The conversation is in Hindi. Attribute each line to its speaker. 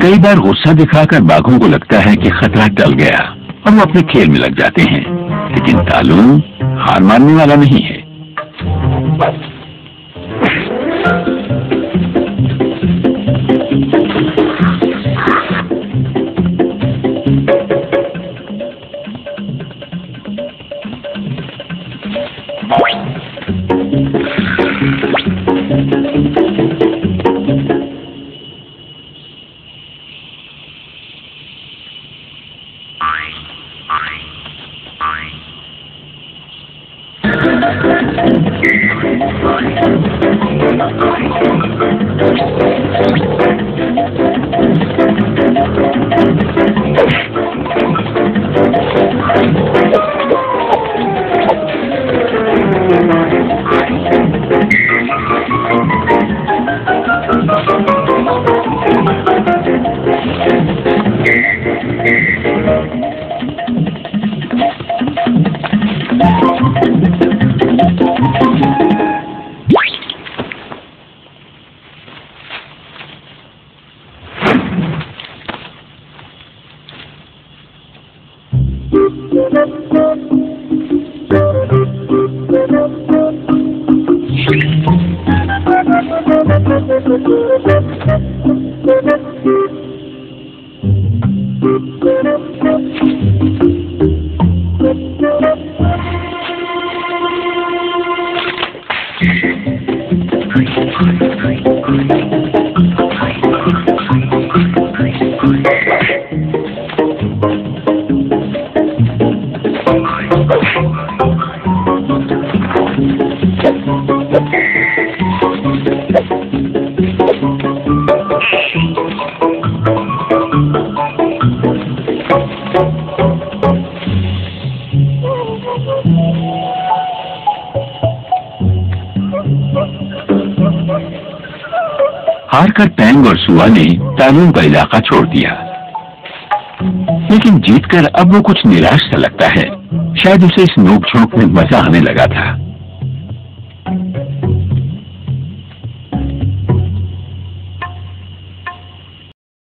Speaker 1: कई बार गुस्सा दिखाकर बाघों को लगता है कि खतरा टल गया और वो अपने खेल में लग जाते हैं, लेकिन तालून हार मानने वाला नहीं है। हारकर टैंग और सुआ ने तालून का इलाका छोड़ दिया, लेकिन जीतकर अब वो कुछ निराश सा लगता है। शायद उसे इस नोक झोंक में मजा आने लगा था।